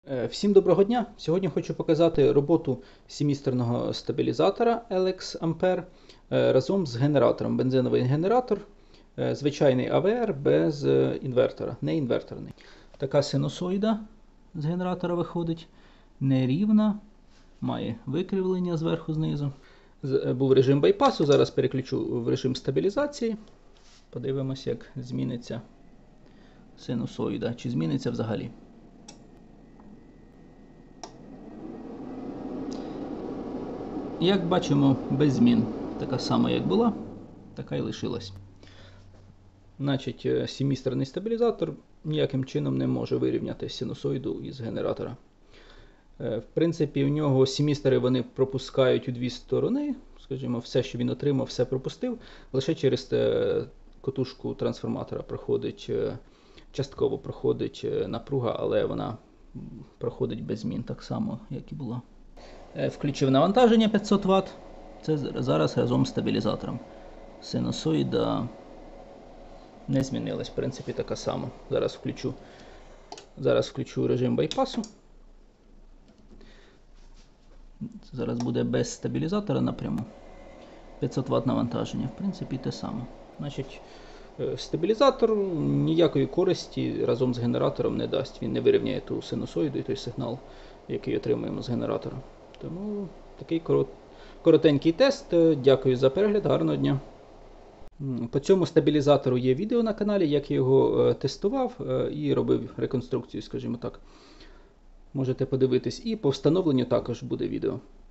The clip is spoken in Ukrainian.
Всім доброго дня! Сьогодні хочу показати роботу семісторного стабілізатора LX Ampere разом з генератором. Бензиновий генератор, звичайний АВР без інвертора, не інверторний. Така синусоїда з генератора виходить, нерівна, має викривлення зверху знизу. Був режим байпасу, зараз переключу в режим стабілізації. Подивимося, як зміниться синусоїда, чи зміниться взагалі. Як бачимо, без змін. Така сама, як була, така і лишилась. Значить, семісторний стабілізатор ніяким чином не може вирівняти синусоїду із генератора. В принципі, у нього семістори вони пропускають у дві сторони. Скажімо, все, що він отримав, все пропустив. Лише через котушку трансформатора проходить, частково проходить напруга, але вона проходить без змін, так само, як і була. Включив навантаження 500 Вт. Це зараз разом з стабілізатором. Синусоїда не змінилась, в принципі, така сама. Зараз включу режим байпасу. Зараз буде без стабілізатора напряму. 500 Вт навантаження, в принципі, те саме. Значить, стабілізатор ніякої користі разом з генератором не дасть. Він не вирівняє ту синусоїду і той сигнал, який отримуємо з генератора. Тому такий коротенький тест. Дякую за перегляд, гарного дня. По цьому стабілізатору є відео на каналі, як я його тестував і робив реконструкцію, скажімо так. Можете подивитись. І по встановленню також буде відео.